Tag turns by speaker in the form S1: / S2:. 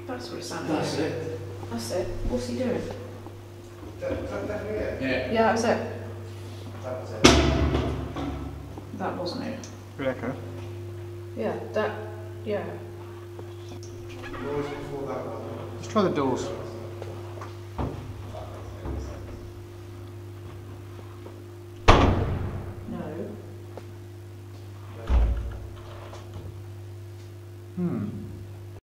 S1: That's what it sounded
S2: That's
S1: like.
S2: it.
S1: That's it. What's he doing?
S2: Yeah.
S1: Yeah, that was it.
S3: That was it.
S1: That wasn't it.
S4: Rebecca.
S1: Yeah, that, yeah.
S3: What was before that one?
S4: Let's try the doors.